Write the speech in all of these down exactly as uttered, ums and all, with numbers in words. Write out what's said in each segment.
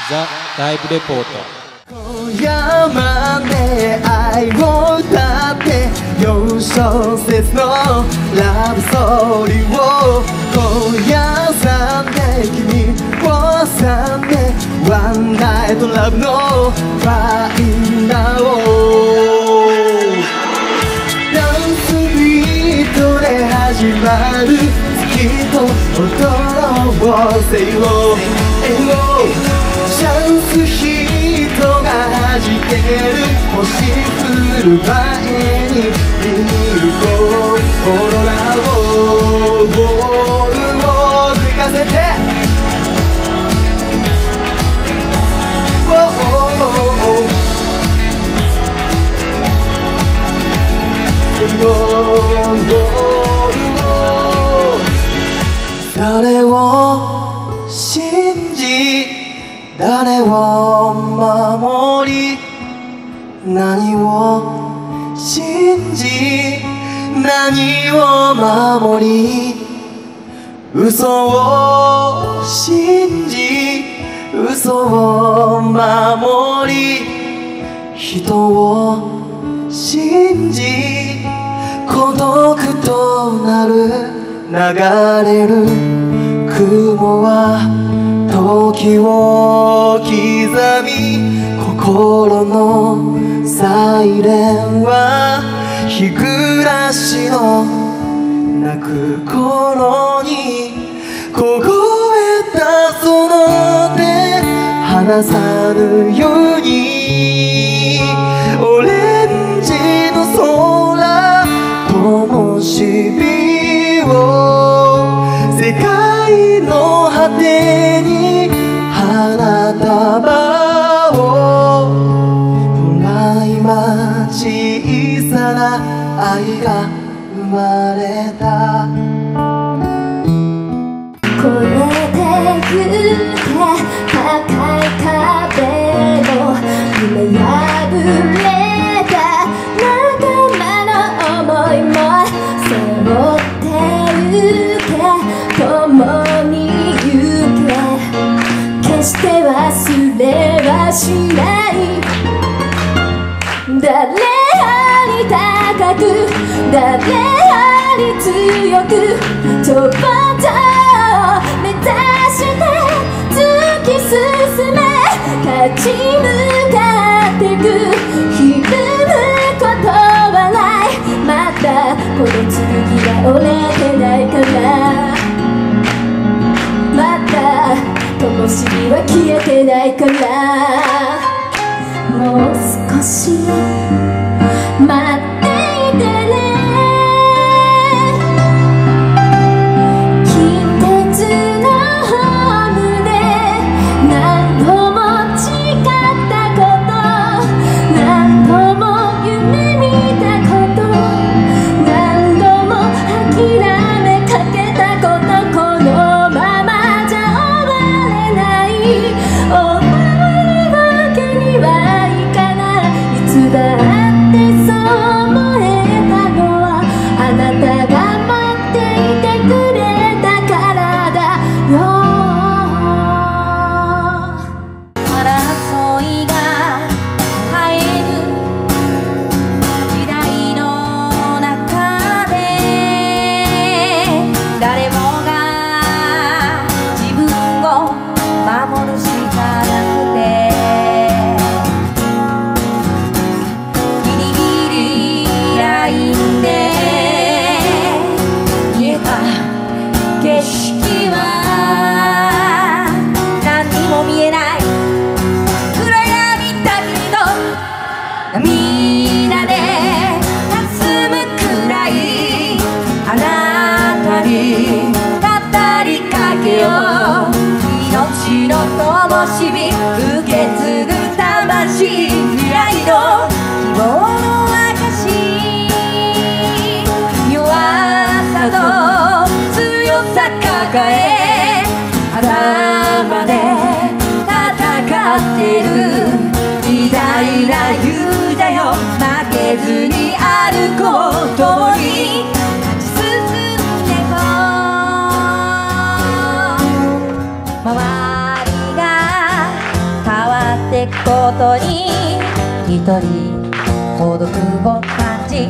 ザ・ライブレポート。 今夜まで愛を歌ってよん小節のラブストーリーを今夜さんで君をさんでワンナイトラブのファイナルをダンスビートで始まる月と踊ろうせよチャンスヒートが弾ける星降る前に見る心がボールを吹かせて誰を信じ誰を守り何を信じ何を守り嘘を信じ嘘を守り人を信じ孤独となる流れる雲は時を刻み心のサイレンは日暮らしの泣く頃に凍えたその手離さぬようにオレンジの空灯火を世界の果てに花束をほら今小さな愛が生まれた越えてゆけ高い壁の夢破れた仲間の想いも背負ってゆけ共に行け決して忘れはしない誰より高く誰より強く頂点を目指して突き進め立ち向かってくひるむことはないまだこの剣が折れてないからまだ灯火は消えてないからもう少し待っていてね近鉄のホームで何度も誓ったこと何度も夢見たこと何度も諦めかけたことこのままじゃ終われない終わるわけにはいかないいつだってそう思えたのはあなたが待っていてくれたからだよ争いが絶える時代の中で誰もが自分を守るしかなくてギリギリラインで見えた景色は何にも見えない暗闇だけど涙で霞むくらいあなたに語りかけよう命の灯火受け継ぐ魂未来の希望の証弱さと強さ抱え頭で戦ってる偉大な勇者よ負けずに歩こう共に勝ち進んでこう周りがことに一人孤独を感じ、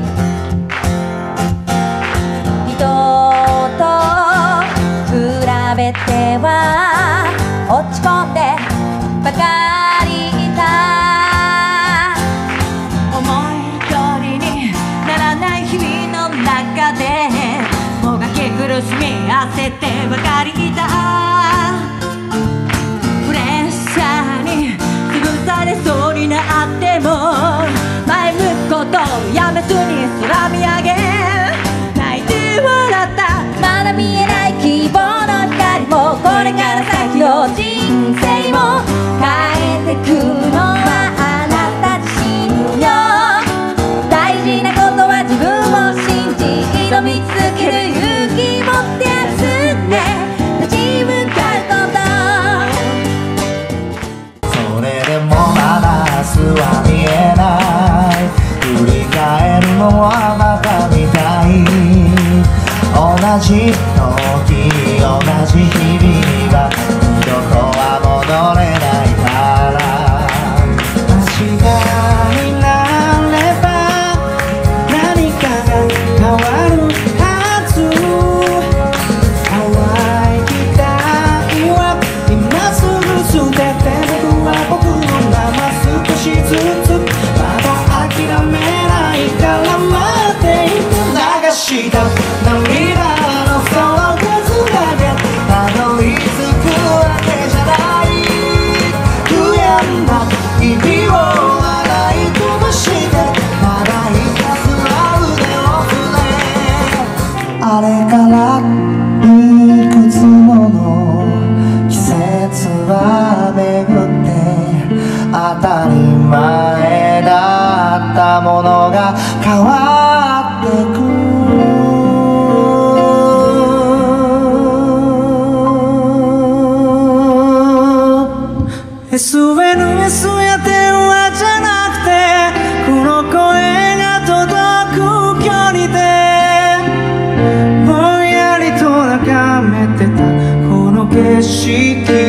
人と比べては落ち込んでばかりいた。思い通りにならない日々の中でもがき苦しみ焦ってばかりいた。プレッシャーに潰されそうになっても前向くことをやめずに空見上げ泣いて笑った。まだ見えない希望の光もこれから先の人生も変えてくのはあなた自身よ。大事なことは自分を信じ挑み続ける勇気持って休んで立ち向かうこと。 それでもまだ明日は見えない、振り返るのはまた見たい。同じ時同じ日々が二度とは戻れないから、明日になれば何かが変わるはず。乾いた愛は今すぐ捨てて、僕は僕のまま少しずつまだ諦めないから待っていく。流した涙のその数だけたどり着くわけじゃない。悔やんだ日々を洗い飛ばしてまだひたすら腕を振れ。あれからいくつもの季節は巡って当たり前だったものが変わってく。エスエヌエス や電話じゃなくてこの声が届く距離でぼんやりと眺めてたこの景色